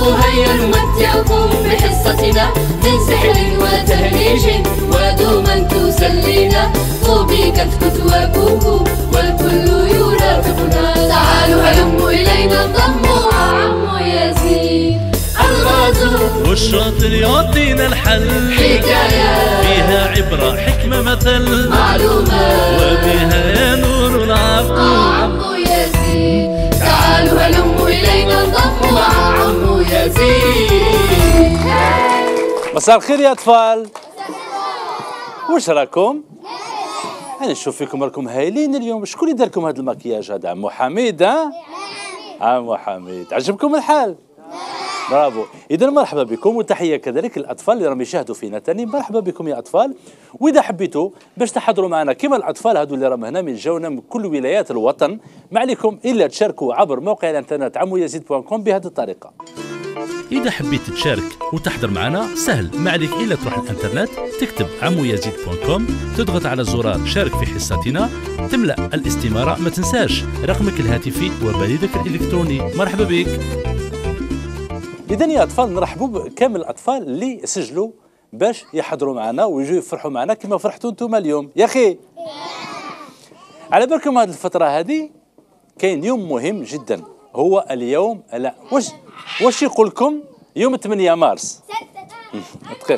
تعالوا هيا نمتعكم بحصتنا من سحر وتهريج ودوما تسلينا. طوبى كتكت وكوكو والكل يرافقنا. تعالوا هلموا إلينا انضموا مع عمو يزيد الغازو والشاطر يعطينا الحل. حكاية فيها عبرة حكمة مثل معلومات وبها نور العفو مع عمو يزيد. تعالوا هلموا إلينا انضموا مع عمو يزيد. مساء الخير يا أطفال. واش راكم؟ أنا نشوف فيكم راكم هايلين اليوم. شكون اللي دار لكم هذا المكياج هذا؟ عمو حميد. عمو حميد عجبكم الحال؟ برافو. إذا مرحبا بكم وتحية كذلك للأطفال اللي راهم يشاهدوا فينا تاني. مرحبا بكم يا أطفال. وإذا حبيتوا باش تحضروا معنا كما الأطفال هذو اللي راهم هنا من جونا من كل ولايات الوطن، ما عليكم إلا تشاركوا عبر موقع الانترنت عمويزيد.com بهذه الطريقة. إذا حبيت تشارك وتحضر معنا سهل، ما عليك إلا تروح الانترنت تكتب عمويزيد.com، تضغط على زرار شارك في حصتنا، تملأ الاستمارة، ما تنساش رقمك الهاتفي وبريدك الإلكتروني. مرحبا بك. إذن يا أطفال نرحبوا بكامل الأطفال اللي سجلوا باش يحضروا معنا ويجوا يفرحوا معنا كما فرحتوا انتم اليوم يا أخي. على بالكم هذه الفترة هذه كاين يوم مهم جدا، هو اليوم لا واش يقول لكم يوم 8 مارس؟ دقيق.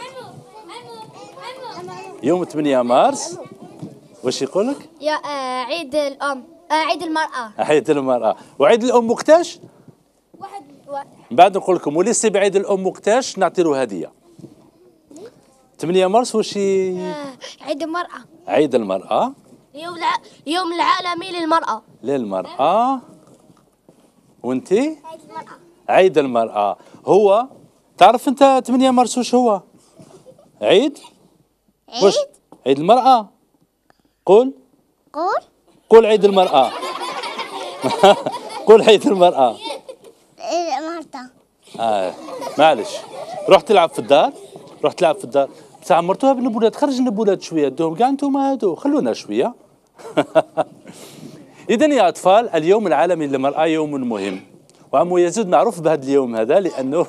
يوم 8 مارس واش يقول لك؟ يا عيد الأم، عيد المرأة. عيد المرأة. وعيد الأم وقتاش؟ واحد بعد نقول لكم وليس بعيد الأم وقتاش نعطي له هدية. 8 مارس واش عيد المرأة. عيد المرأة. يوم العالمي للمرأة. للمرأة. وانتي؟ عيد المرأة. عيد المرأة. هو تعرف انت 8 مارس واش هو؟ عيد؟ واش؟ عيد المرأة. قول قول عيد المرأة. قول عيد المرأة. معلش روح تلعب في الدار، روح تلعب في الدار. بصح عمرتوها بالنبولات، خرج النبولات شويه، دوهم كاع انتوما هادو، خلونا شويه. اذا يا اطفال اليوم العالمي للمراه يوم مهم، وعمو يزيد معروف بهذا اليوم هذا لانه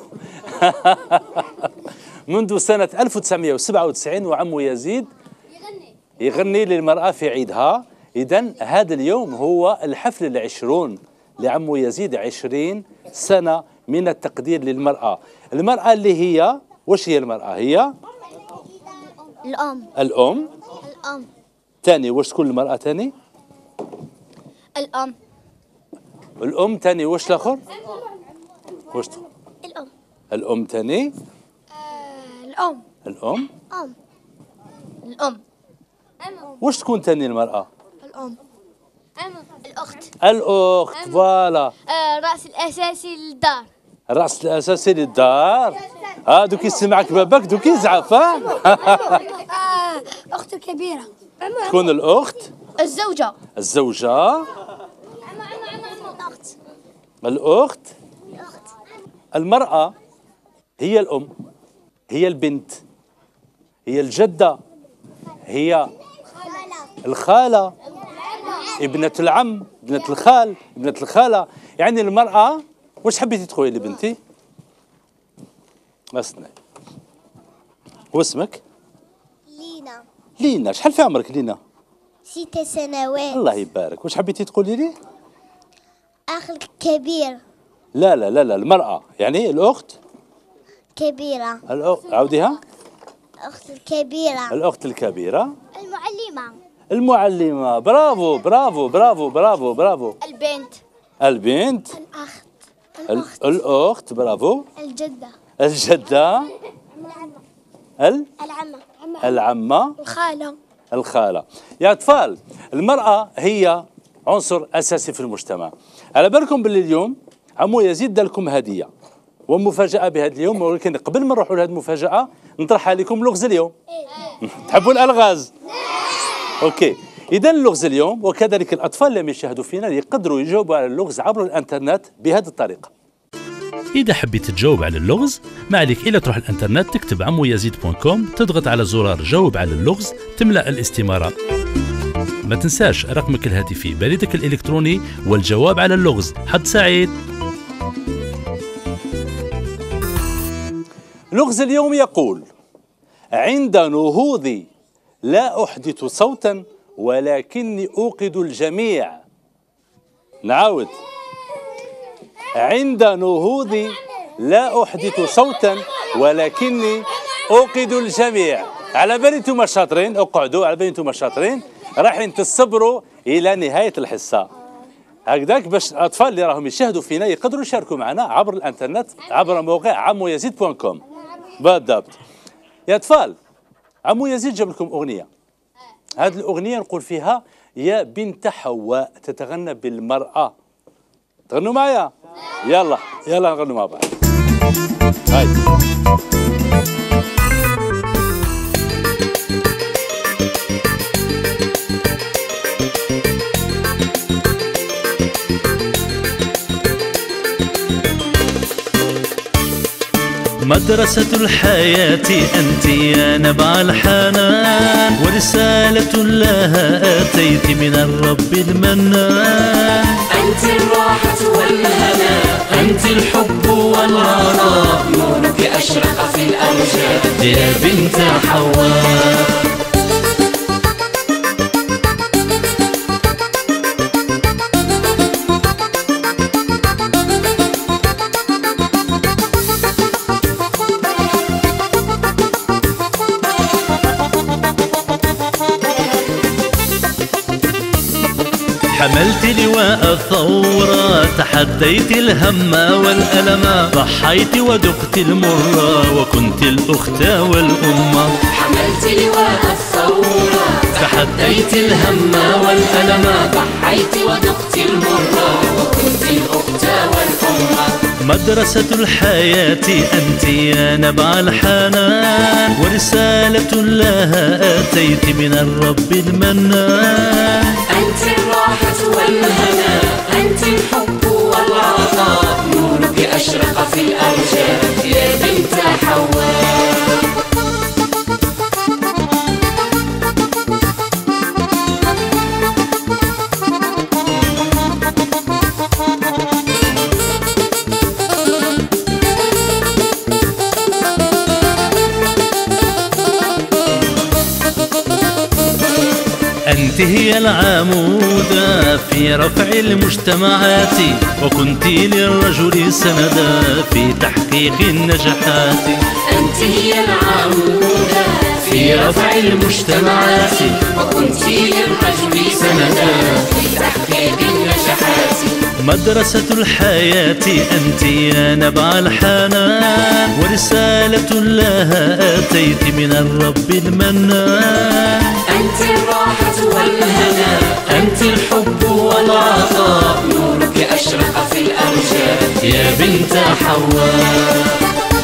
منذ سنه 1997 وعمو يزيد يغني للمراه في عيدها. اذا هذا اليوم هو الحفل العشرون لعمو يزيد، 20 سنة من التقدير للمرأة. المرأة اللي هي واش هي المرأة؟ هي الأم. تاني واش تكون المرأة تاني؟ الأم تاني واش الآخر؟ واش تكون؟ الأم تاني؟ الأم واش تكون تاني المرأة؟ الأخت فوالا. الرأس الأساسي للدار. الرأس الأساسي للدار. دوك يسمعك باباك دوك يزعف. أخت الكبيرة. تكون الأخت. الزوجة. الأخت. المرأة هي الأم، هي البنت، هي الجدة، هي الخالة، ابنة العم، ابنة الخال، ابنة الخالة. يعني المرأة واش حبيتي تقولي لي بنتي؟ اسمعي. واسمك؟ لينا. شحال في عمرك لينا؟ 6 سنوات. الله يبارك. واش حبيتي تقولي لي؟ أخ الكبير. لا المرأة يعني الأخت كبيرة. عاوديها. أخت الكبيرة. الأخت الكبيرة. المعلمة. برافو برافو برافو برافو برافو. البنت. الأخت. برافو. الجدة. العمة. الخالة. يا أطفال المرأة هي عنصر أساسي في المجتمع. على بالكم باللي اليوم عمو يزيد دار لكم هدية ومفاجأة بهذا اليوم، ولكن قبل ما نروحوا لهذه المفاجأة نطرح عليكم لغز اليوم. تحبوا الألغاز؟ أوكي. إذا اللغز اليوم وكذلك الأطفال اللي يشاهدوا فينا يقدروا يجاوبوا على اللغز عبر الإنترنت بهذه الطريقة. إذا حبيت تجاوب على اللغز ما عليك إلا تروح الانترنت تكتب عمويزيد.com، تضغط على زرار جاوب على اللغز، تملأ الاستمارة. ما تنساش رقمك الهاتفي، بريدك الإلكتروني والجواب على اللغز. حظ سعيد. لغز اليوم يقول: عند نهوضي لا أحدث صوتا ولكني أوقد الجميع. نعاود: عند نهوضي لا أحدث صوتا ولكني أوقد الجميع. على بالي انتم شاطرين، اقعدوا، على بالي انتم شاطرين، رايحين تصبروا إلى نهاية الحصة هكذاك، باش الأطفال اللي راهم يشاهدوا فينا يقدروا يشاركوا معنا عبر الانترنت عبر موقع عمويزيد.com. بالضبط يا أطفال. عمو يزيد جاب لكم أغنية، هذه الأغنية نقول فيها: يا بنت حواء تتغنى بالمرأة. تغنوا معايا؟ يلا يلا نغنوا مع بعض. هاي. مدرسة الحياة أنت يا نبع الحنان، ورسالة لها آتيت من الرب المنان. أنت الراحة والهنا، أنت الحب والعطاء، نورك أشرق في الأرجاء يا بنت حواء. حملت لواء الثورة، تحديت الهم والألم، ضحيت وذقت المرة، وكنت الأخت والأمة. حملت لواء الثورة، تحديت الهم والألم، ضحيت وذقت المرة، وكنت الأخت والأمة. مدرسة الحياة أنت يا نبع الحنان، ورسالة لها آتيت من الرب المنان. أنت الراحة والهنا، أنت الحب والعطاء، نورك أشرق في الأرجاء يا بنت حواء. أنت هي العمودة في رفع المجتمعات، وكنت للرجل سندا في تحقيق النجاحات. أنت هي العمودة في رفع المجتمعات، وكنت للرجل سندا في تحقيق النجاحات. مدرسة الحياة أنت يا نبع الحنان، ورسالة لها آتيت من الرب المنان. أنت الراحة والهنا، أنت الحب والعطاء، نورك أشرق في الأرجاء يا بنت حواء.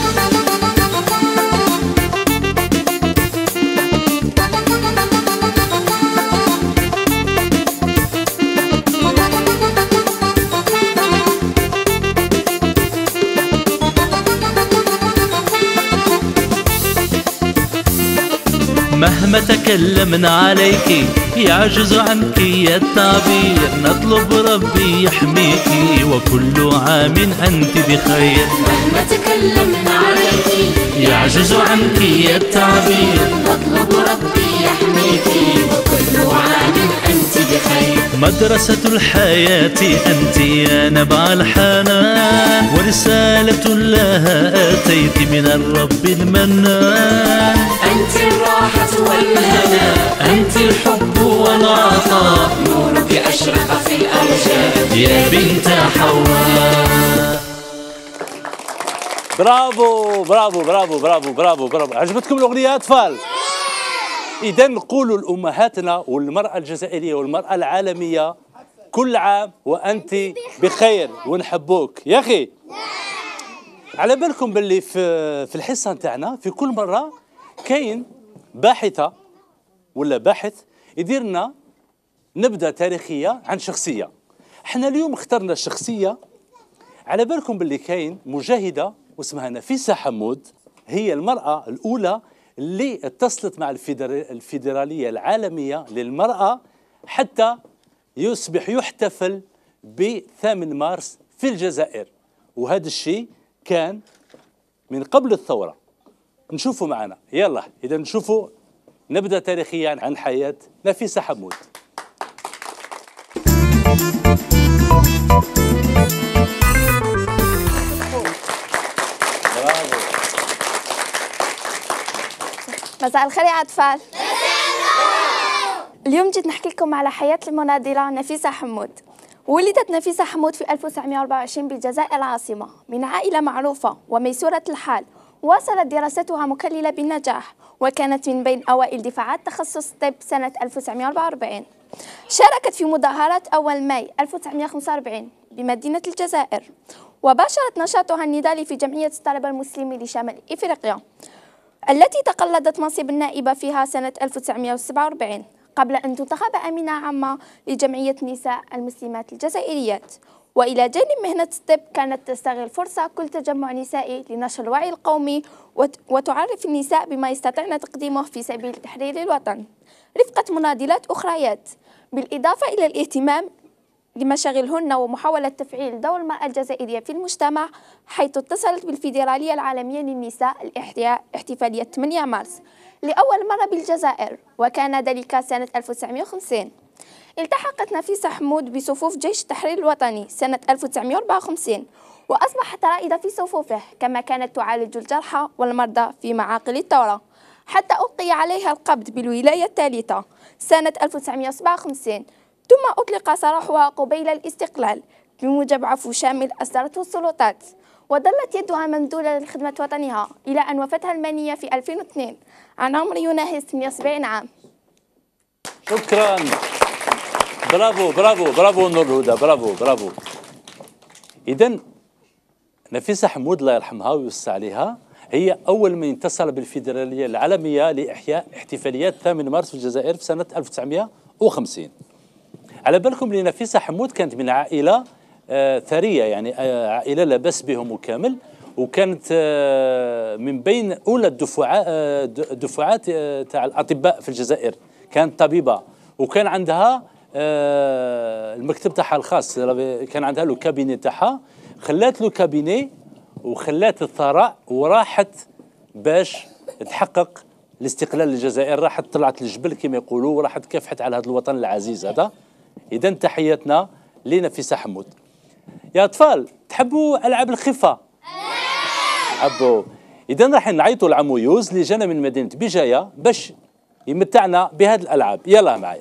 مهما تكلمنا عليك يعجز عنك يا التعبير، نطلب ربي يحميك وكل عام أنت بخير. مهما تكلمنا عليك يعجز عنك يا التعبير، نطلب ربي يحميك وكل عام أنت بخير. مدرسة الحياة أنت يا نبع الحنان، ورسالة لها آتيت من الرب المنان. أنت الراحة والهنا، أنت الحب والعطاء، نورك أشرق في الأرجاء يا بنت حواء. برافو برافو برافو برافو برافو برافو. عجبتكم الأغنية يا أطفال؟ إذا نقولوا لأمهاتنا والمرأة الجزائرية والمرأة العالمية: كل عام وأنت بخير ونحبوك يا أخي. على بالكم باللي في الحصة نتاعنا في كل مرة كاين باحثة ولا باحث يدير لنا نبذة تاريخية عن شخصية. احنا اليوم اخترنا الشخصية، على بالكم باللي كاين مجاهدة واسمها نفيسة حمود، هي المرأة الأولى اللي اتصلت مع الفيدرالية العالمية للمرأة حتى يصبح يحتفل ب8 مارس في الجزائر، وهذا الشيء كان من قبل الثورة. نشوفوا معنا. يلا إذا نشوفوا نبدأ تاريخيا عن حياة نفيسة حمود. مساء الخير يا أطفال. اليوم جيت نحكي لكم على حياة المناضلة نفيسة حمود. ولدت نفيسة حمود في 1924 بالجزائر العاصمة من عائلة معروفة وميسورة الحال. واصلت دراستها مكللة بالنجاح، وكانت من بين أوائل دفعات تخصص الطب سنة 1944. شاركت في مظاهرات أول ماي 1945 بمدينة الجزائر، وباشرت نشاطها النضالي في جمعية الطلبة المسلمين لشمال إفريقيا التي تقلدت منصب النائبة فيها سنة 1947 قبل أن تنتخب أمينة عامة لجمعية النساء المسلمات الجزائريات. وإلى جانب مهنة الطب كانت تستغل فرصة كل تجمع نسائي لنشر الوعي القومي وتعرف النساء بما يستطيعن تقديمه في سبيل تحرير الوطن رفقة مناضلات أخريات، بالإضافة إلى الاهتمام لمشاغلهن ومحاولة تفعيل دور المرأة الجزائرية في المجتمع، حيث اتصلت بالفيدرالية العالمية للنساء احتفالية 8 مارس لأول مرة بالجزائر، وكان ذلك سنة 1950. التحقت نفيسة حمود بصفوف جيش التحرير الوطني سنة 1954 وأصبحت رائدة في صفوفه، كما كانت تعالج الجرحى والمرضى في معاقل الثورة، حتى ألقي عليها القبض بالولاية الثالثة سنة 1957، ثم أطلق سراحها قبيل الاستقلال بموجب عفو شامل أصدرته السلطات، وظلت يدها ممدودة لخدمة وطنها إلى أن وفتها المنية في 2002 عن عمر يناهز 78 عام. شكرا. برافو برافو برافو نور الهدى، برافو برافو. إذن نفيسة حمود الله يرحمها ويوسع عليها هي أول من اتصل بالفيدرالية العالمية لإحياء احتفاليات 8 مارس في الجزائر في سنة 1950. على بالكم لنفيسة حمود كانت من عائلة ثرية، يعني عائلة لا بأس بهم كامل، وكانت من بين أولى الدفعات تاع الأطباء في الجزائر، كانت طبيبة وكان عندها المكتب تاعها الخاص، كان عندها لو كابيني تاعها، خلات له كابيني وخلات الثراء وراحت باش تحقق الاستقلال للجزائر، راحت طلعت للجبل كما يقولوا وراحت كافحت على هذا الوطن العزيز هذا. إذا تحياتنا لنفيسة حمود. يا أطفال تحبوا ألعاب الخفة؟ تحبوا؟ إذا راح نعيطوا لعمويوز اللي جانا من مدينة بجاية باش يمتعنا بهذه الألعاب. يلا معايا.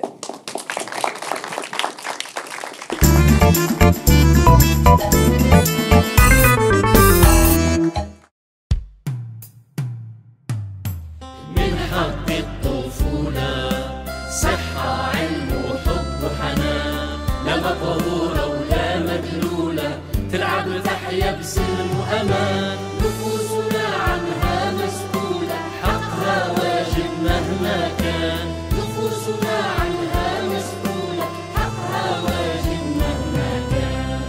من حق الطفولة صحة علم وحب وحنان، لا مقهورة ولا مدلولة، تلعب وتحيا بسلم وأمان، نفوسنا عنها مسؤولة، حقها واجب مهما كان، نفوسنا عنها مسؤولة، حقها واجب مهما كان.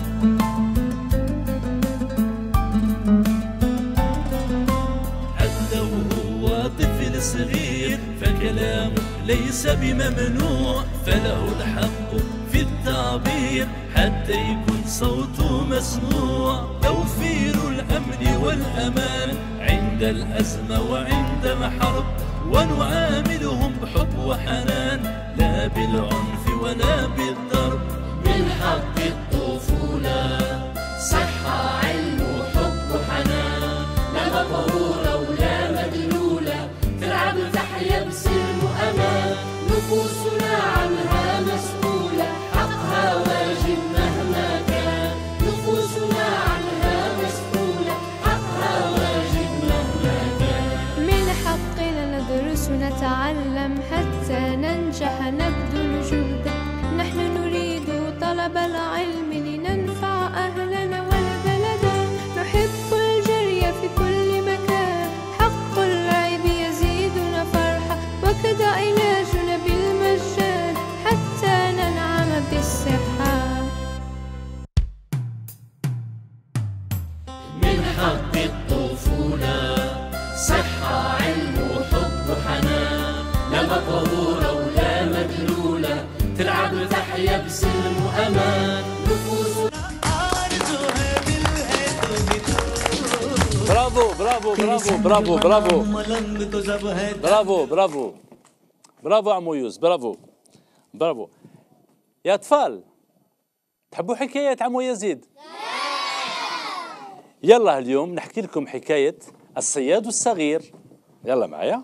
حتى وهو طفل صغير فكلامه ليس بممنوع، فله الحق في التعبير حتى يكون صوته مسموع، توفير الأمن والأمان عند الأزمة وعند الحرب، ونعاملهم بحب وحنان لا بالعنف ولا بالضرب. من حق الطفولة صحة علم وحب وحنان، لا مقهورة ولا مدلولة، تلعب وتحيا بسلم وأمان، نفوسنا عنها مسؤولة، حقها واجب مهما كان، نفوسنا عنها مسؤولة، حقها واجب مهما كان. من حقنا ندرس ونتعلم حتى ننجح نبذل جهدا، نحن نريد طلب العلم لننفع أهلنا والبلد، نحب الجري في كل مكان، حق اللعب يزيدنا فرحة، وكذا علاجنا بالمجان حتى ننعم بالصحة. من حق الطفولة صحة علم وحب وحنان، لا مقهورة ولا مدلولة، تلعب وتحيا بسلم وأمان، نفوسنا برافو برافو برافو برافو برافو برافو برافو برافو عمو يوز، برافو برافو. يا أطفال تحبوا حكاية عمو يزيد؟ يلا اليوم نحكي لكم حكاية الصياد الصغير. يلا معايا.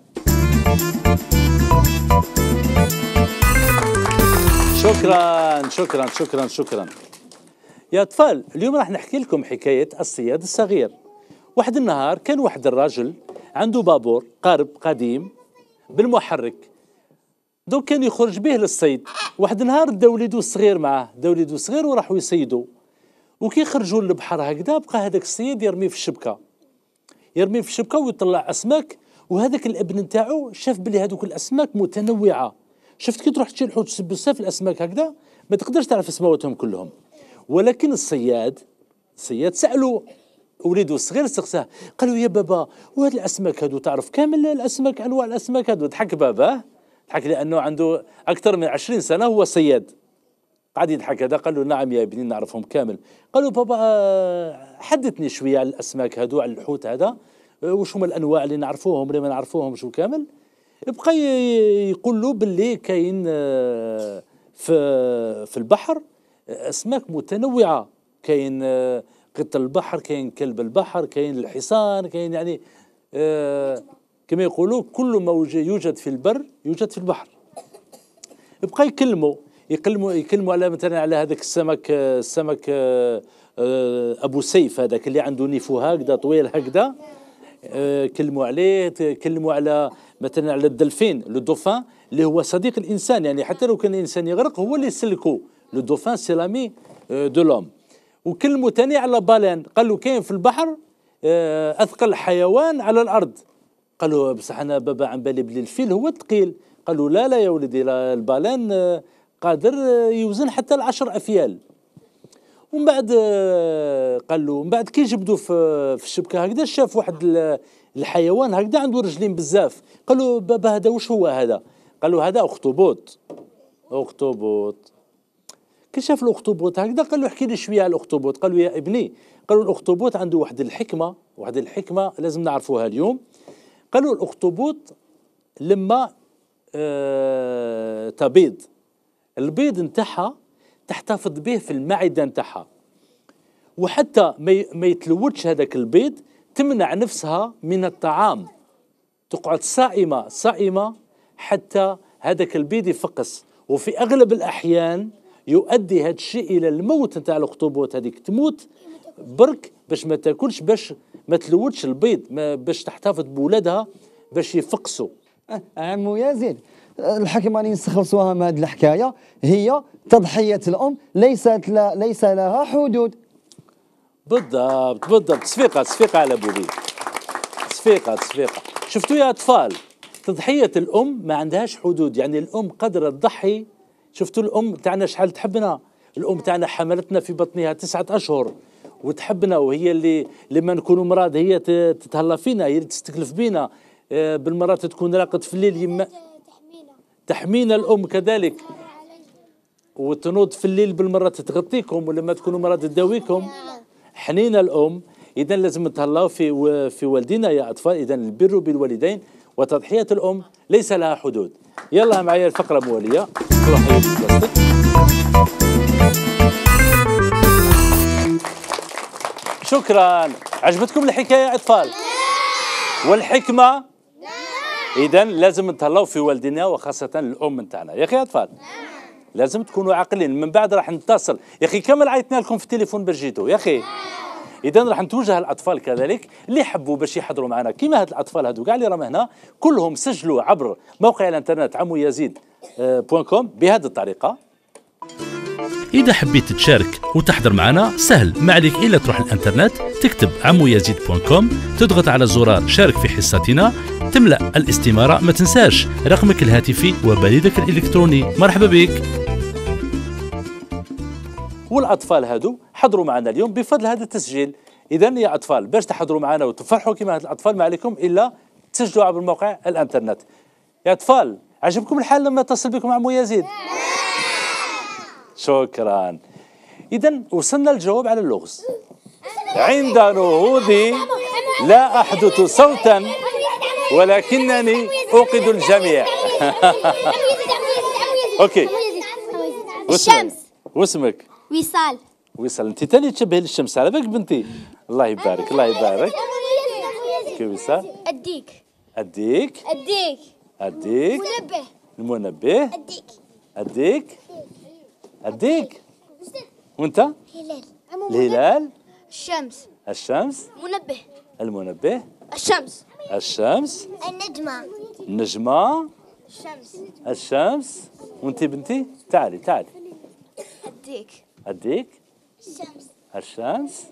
شكرا شكرا شكرا شكرا. يا أطفال اليوم راح نحكي لكم حكاية الصياد الصغير. واحد النهار كان واحد الراجل عنده بابور قارب قديم بالمحرك، دو كان يخرج به للصيد. واحد النهار دا وليدو الصغير معاه، دا وليدو الصغير وراحوا يصيدوا، وكي خرجوا للبحر هكذا بقى هذاك الصيد يرمي في الشبكة، يرمي في الشبكة ويطلع أسماك. وهذاك الابن نتاعو شاف بلي هذوك الأسماك متنوعة. شفت كي تروح تشيل حوت بزاف الأسماك هكذا ما تقدرش تعرف اسماواتهم كلهم. ولكن الصياد سألوا وليدو الصغير، استقساه قالوا يا بابا وهاد الأسماك هادو تعرف كامل الأسماك أنواع الأسماك هادو؟ ضحك باباه، ضحك لأنه عنده أكثر من 20 سنة هو صياد. قعد يضحك هذا، قال له نعم يا ابني نعرفهم كامل. قالوا بابا حدثني شوية على الأسماك هادو، على الحوت هذا، وش هما الأنواع اللي نعرفوهم اللي ما نعرفوهمش وكامل. بقى يقول له باللي كاين في البحر أسماك متنوعة، كاين قط البحر، كاين كلب البحر، كاين الحصان، كاين يعني كما يقولوا كل ما يوجد في البر يوجد في البحر. يبقى يكلموا على مثلا على هذاك السمك ابو سيف، هذاك اللي عنده نيفو هكذا طويل هكذا، كلموا عليه. كلموا على مثلا على الدلفين، لو دوفان اللي هو صديق الانسان، يعني حتى لو كان الانسان يغرق هو اللي يسلكه. لو دوفان سي لامي دو لوم. وكلموا ثاني على بالين، قال له كاين في البحر اثقل حيوان على الارض. قالوا بصح انا بابا عن بالي بلي الفيل هو الثقيل. قالوا لا يا ولدي، البالين قادر يوزن حتى 10 أفيال. ومن بعد قال له، من بعد كي جبدوا في الشبكه هكذا شاف واحد الحيوان هكذا عنده رجلين بزاف. قالوا بابا هذا واش هو هذا؟ قالوا هذا اخطبوط. كي شاف الاخطبوط هكذا قال له احكي لي شويه على الاخطبوط. قالوا يا ابني، قالوا الاخطبوط عنده واحد الحكمه لازم نعرفوها اليوم. قالوا الاخطبوط لما تبيض، البيض نتاعها تحتفظ به في المعده نتاعها، وحتى ما يتلوثش هذاك البيض تمنع نفسها من الطعام، تقعد صائمه حتى هذاك البيض يفقس. وفي اغلب الاحيان يؤدي هذا الشيء الى الموت نتاع الاخطبوط، هذيك تموت برك باش ما تاكلش، باش ما تلوثش البيض، باش تحتفظ بولادها باش يفقسوا. عمو يزيد، الحكمه اللي نستخلصوها من هذه الحكايه هي تضحيه الام ليس لها حدود. بالضبط. صفيقه على بوليد، صفيقه. شفتوا يا اطفال، تضحيه الام ما عندهاش حدود، يعني الام قادره تضحي. شفتوا الام تاعنا شحال تحبنا، الام تاعنا حملتنا في بطنها 9 أشهر وتحبنا، وهي اللي لما نكونوا مرض هي تتهلا فينا، هي اللي تستكلف بينا. بالمرات تكون راقد في الليل يما تحمينا الام كذلك، وتنوض في الليل بالمرات تغطيكم، ولما تكونوا مرض تداويكم. حنينه الام. اذا لازم نتهلاو في والدينا يا اطفال. اذا البر بالوالدين وتضحيه الام ليس لها حدود. يلا معايا الفقره مواليه. شكرا. عجبتكم الحكايه يا اطفال؟ والحكمه اذا لازم نتهلاو في والدينا وخاصه الام نتاعنا يا اخي اطفال. لازم تكونوا عاقلين. من بعد راح نتصل يا اخي، كامل عيطنا لكم في التليفون باش جيتوا يا اخي. اذا راح نتوجه الاطفال كذلك اللي يحبوا باش يحضروا معنا كيما هاد الاطفال هادو كاع اللي راهم هنا، كلهم سجلوا عبر موقع الانترنت عمويزيد.com بهذه الطريقه. إذا حبيت تشارك وتحضر معنا سهل، ما عليك إلا تروح الانترنت تكتب عمويزيد.com، تضغط على زرار شارك في حصتنا، تملأ الاستمارة، ما تنساش رقمك الهاتفي وبريدك الإلكتروني. مرحبا بك. والأطفال هادو حضروا معنا اليوم بفضل هذا التسجيل. إذا يا أطفال باش تحضروا معنا وتفرحوا كما هاد الأطفال ما عليكم إلا تسجلوا عبر موقع الانترنت. يا أطفال عجبكم الحال لما اتصل بكم عمو يزيد؟ شكرا. إذا وصلنا الجواب على اللغز. عند نهوض لا أحدث صوتا ولكنني أوقد الجميع. أوكي. الشمس. واسمك؟ وصال. وصال. أنت تاني تشبهي للشمس على بالك بنتي. الله يبارك الله يبارك. كي وصال؟ أديك. أديك. أديك. أديك. منبه. المنبه. أديك. أديك. أديك. وأنت؟ هلال. الهلال. الشمس. الشمس. منبه. المنبه. الشمس. الشمس. النجمة. النجمة. الشمس. الشمس. وأنت بنتي؟ تعالي تعالي. أديك. أديك. الشمس. الشمس.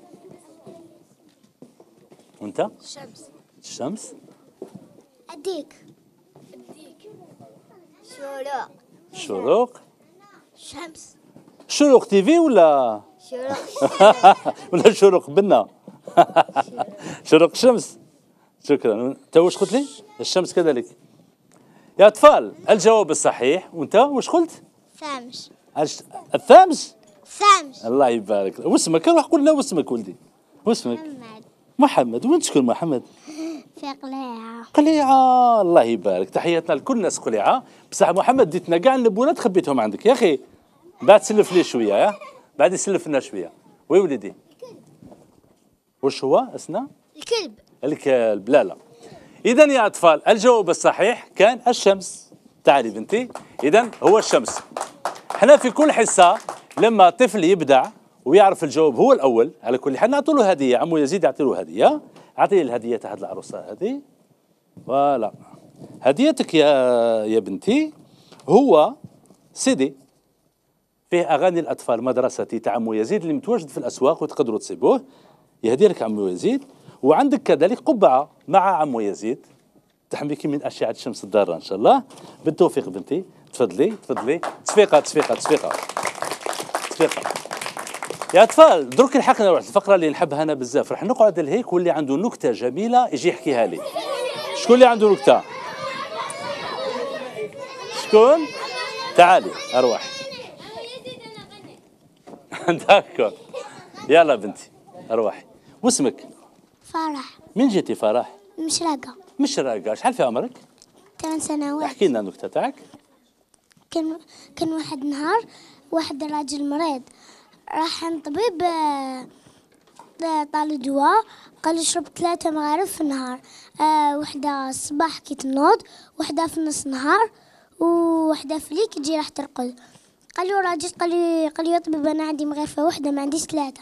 وأنت؟ الشمس. الشمس. أديك. أديك. شروق. شروق. الشمس. شروق تيفي ولا شروق. ولا شروق بنا؟ شروق الشمس. شكرا. انت واش قلت لي؟ الشمس كذلك. يا اطفال الجواب الصحيح. وانت واش قلت؟ ثامش. الثامس. ثامش. الله يبارك. واسمك؟ روح قول لنا واسمك ولدي. واسمك؟ محمد. محمد. وين تسكن محمد؟ في قليعة. قليعة. الله يبارك. تحياتنا لكل الناس قليعة. بصح محمد ديتنا كاع النبونات خبيتهم عندك يا اخي. بعد سلف لي شويه يا بعد يسلف لنا شويه. وي وليدي واش هو اسنا؟ الكلب. الكلب. لا لا. اذا يا اطفال الجواب الصحيح كان الشمس. تعالي بنتي. اذا هو الشمس. احنا في كل حصه لما طفل يبدع ويعرف الجواب هو الاول على كل حال نعطوا له هديه. عمو يزيد يعطي له هديه. اعطيه الهديه تاع هذه العروسه هذه. فوالا هديتك يا بنتي هو سيدي فيه اغاني الاطفال مدرستي تاع عمو يزيد اللي متواجد في الاسواق وتقدروا تصيبوه. يهدي لك عمو يزيد. وعندك كذلك قبعه مع عمو يزيد تحميك من اشعه الشمس الضاره ان شاء الله. بالتوفيق بنتي. تفضلي تفضلي. تصفيقه تصفيقه تصفيقه تصفيقه. يا اطفال درك لحقنا واحد الفقره اللي نحبها انا بزاف. راح نقعد لهيك واللي عنده نكته جميله يجي يحكيها لي. شكون اللي عنده نكته؟ شكون؟ تعالي اروح. داكور. يلا بنتي اروحي. واسمك؟ فرح. من جيتي فرح؟ مشرقة. مشرقة. شحال في عمرك؟ 8 سنوات. احكي لنا النكته تاعك. كان واحد نهار واحد راجل مريض راح عند طبيب طال دواء قال اشرب 3 مغارف في النهار. وحده الصباح كي تنوض وحده في نص النهار ووحده في الليل كي تجي راح ترقد. قال له راجل قال لي يا طبيب انا عندي مغرفه وحده ما عنديش 3.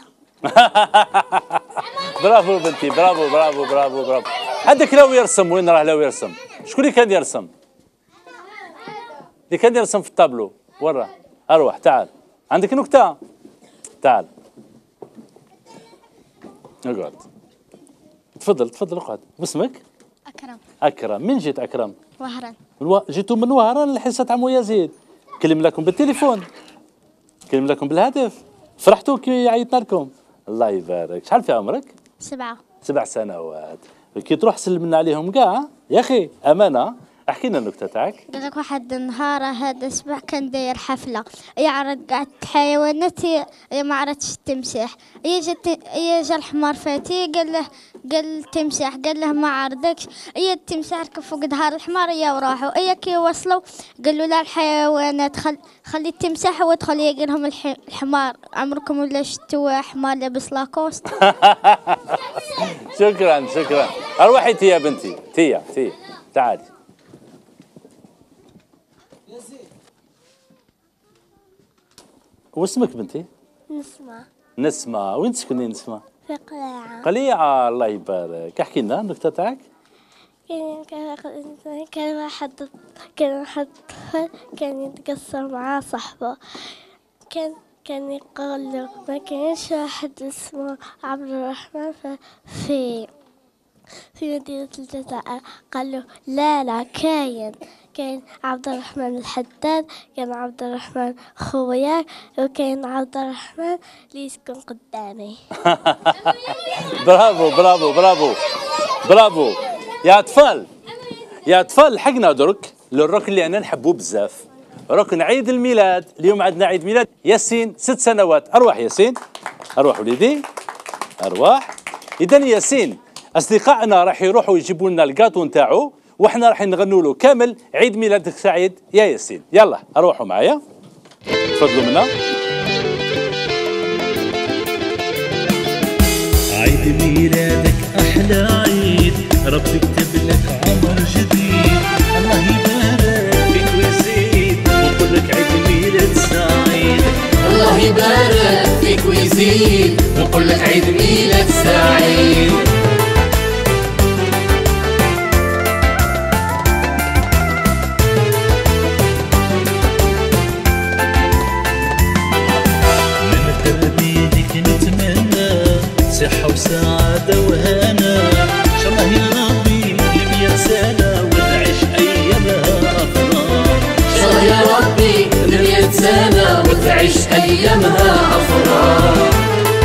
برافو بنتي. برافو برافو برافو برافو. هذاك لو يرسم. وين راه لو يرسم؟ شكون اللي كان يرسم؟ اللي كان يرسم في الطابلو ورا. اروح تعال. عندك نكته؟ تعال اقعد. تفضل تفضل اقعد. واسمك؟ اكرم. اكرم. من جيت اكرم؟ وهران. جيتوا من وهران لحصه عمو يزيد. كلم لكم بالتليفون. كلم لكم بالهاتف. فرحتوا كي عيطنا لكم. الله يبارك. شحال في عمرك؟ 7. 7 سنوات. كي تروح سلمنا عليهم كاع يا اخي امانه. احكي لنا النكته تاعك. قال لك واحد النهار هذا الصباح كان داير حفله يعرض قاع الحيوانات هي ما عرفتش التمساح. جا الحمار فاتي قال التمساح قال له ما عرضكش. التمساح ركب فوق ظهر الحمار وراحوا. كي وصلوا قالوا لا الحيوانات خلي التمساح وادخل. قال لهم الحمار عمركم ولا شفتوا حمار لابس لاكوست؟ شكرا شكرا. اروحي تيا بنتي. تيا تعالي. واسمك بنتي؟ نسمع. نسمة. وين تسكني نسمة؟ في قليعة. قليعة. الله يبارك. احكي لنا النكتة تاعك. كان واحد طفل كان يتقصر مع صاحبه. كان يقول له ما كانش واحد اسمه عبد الرحمن في مدينة الجزائر. قال له لا كان عبد الرحمن الحداد. كان عبد الرحمن خويا وكان عبد الرحمن اللي يسكن قدامي. برافو برافو برافو برافو. يا اطفال لحقنا درك للركن اللي انا نحبوه بزاف. ركن عيد الميلاد. اليوم عندنا عيد ميلاد ياسين 6 سنوات. اروح ياسين. اروح وليدي. اروح. اذا ياسين اصدقائنا راح يروحوا يجيبوا لنا الكاطو نتاعو، وحنا راح نغنوا له كامل عيد ميلادك سعيد يا ياسين. يلا روحوا معايا، تفضلوا منا. عيد ميلادك أحلى عيد، ربي كتب لك عمر جديد، الله يبارك فيك ويزيد ونقول لك عيد ميلاد سعيد. الله يبارك فيك ويزيد ونقول لك عيد ميلاد سعيد. صحة وسعادة وهنا، إن شاء الله يا ربي ل100 سنة وتعيش أيامها أفراح. إن شاء الله يا ربي ل100 سنة وتعيش أيامها أفراح.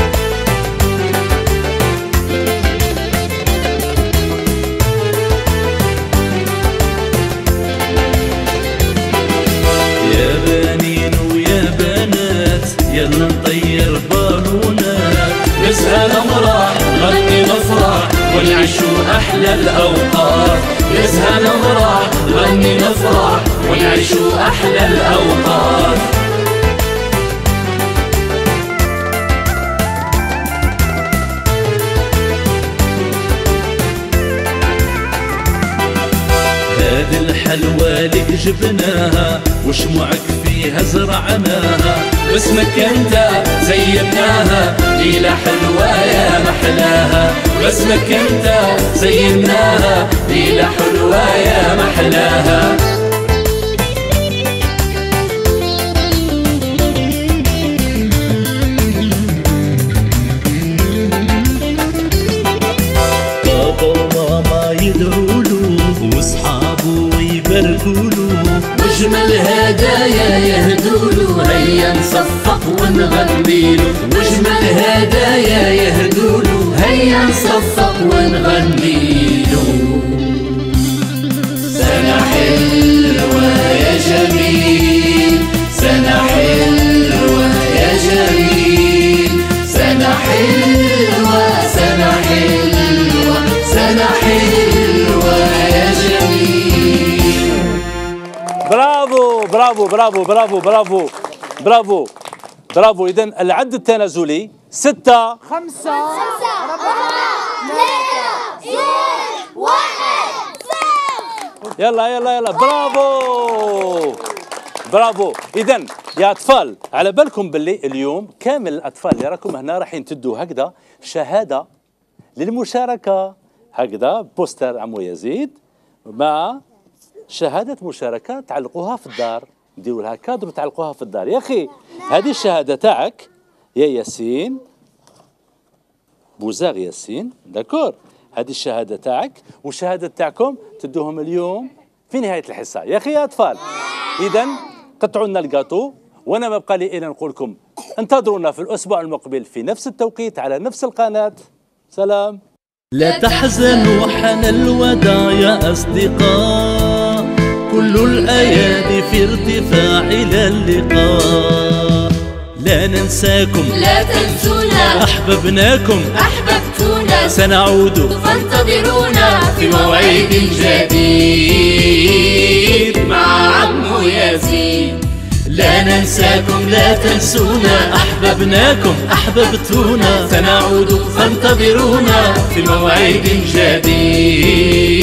يا بنين ويا بنات يلا نطير بالونات، نسهى نمرح نغني نفرح ونعيشوا أحلى الأوقات. نسهى نمرح نغني نفرح ونعيشوا أحلى الأوقات. هذه الحلوى لك جبناها وشموعك فيها زرعناها، باسمك انت زيناها ليلة حلوة يا محلاها. باسمك انت زيناها ليلة حلوة يا محلاها. بابا وماما يدعوله واصحابه يباركوله، واجمل هدايا يهدوله هيا نصفق ونغنيله. واجمل هدايا يهدوله هيا نصفق ونغنيله. سنة حلوة يا جميل، سنة حلوة يا جميل، سنة حلوة، سنة حلوة، سنة حلوة يا جميل. برافو برافو برافو برافو برافو برافو برافو. إذا العد التنازلي 6 5 4 3 2 1 يلا يلا يلا برافو برافو. إذا يا أطفال على بالكم باللي اليوم كامل الأطفال اللي راكم هنا راح تدوا هكذا شهادة للمشاركة، هكذا بوستر عمو يزيد مع شهادة مشاركة تعلقوها في الدار، نديروا لها كادر وتعلقوها في الدار. يا أخي هذه الشهادة تاعك يا ياسين بوزاغ ياسين، داكور، هذه الشهادة تاعك والشهادة تاعكم تدوهم اليوم في نهاية الحصة. يا أخي يا أطفال إذا قطعوا لنا الكاطو، وأنا ما بقى لي إلا نقول لكم انتظرونا في الأسبوع المقبل في نفس التوقيت على نفس القناة. سلام. لا تحزنوا حان الوداع يا أصدقاء، كل الأيادي في ارتفاع إلى اللقاء. لا ننساكم لا تنسونا، أحببناكم أحببتونا، سنعود فانتظرونا في موعد جديد مع عمو ياسين. لا ننساكم لا تنسونا، أحببناكم أحببتونا، سنعود فانتظرونا في موعد جديد.